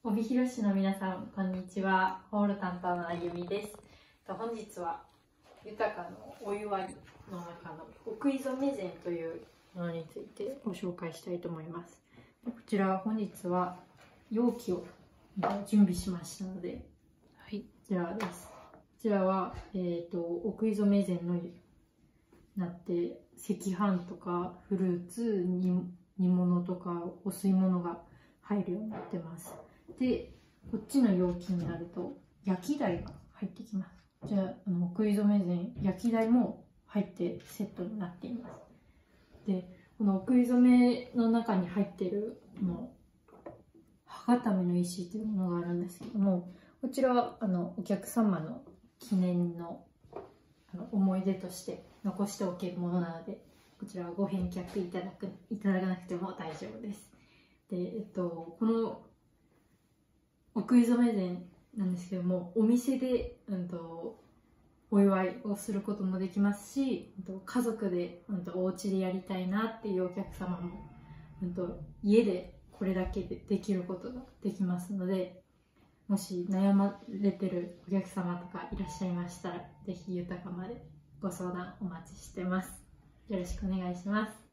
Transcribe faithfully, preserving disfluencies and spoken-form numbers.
帯広市の皆さん、こんにちは。ホール担当のあゆみです。本日は豊かのお祝いの中の奥出染膳というものについてご紹介したいと思います。こちら本日は容器を準備しましたので、はい、こちらです。こちらは、えーと、奥出染膳のなって赤飯とかフルーツ、煮物とかお吸い物が入るようになってます。で、こっちの容器になると焼き台が入ってきます。じゃあ、あの奥出染膳焼き台も入ってセットになっています。で、この奥出染の中に入っているこの歯固めの石というものがあるんですけども、こちらはあのお客様の記念のあの思い出として残しておけるものなので、こちらはご返却いただくいただかなくても大丈夫です。で、えっと、この奥出染膳なんですけども、お店で、うんと、お祝いをすることもできますし、うんと、家族で、うんと、お家でやりたいなっていうお客様も、うんと、家でこれだけでできることができますので、もし悩まれてるお客様とかいらっしゃいましたら、ぜひ豊かまでご相談お待ちしてます。よろしくお願いします。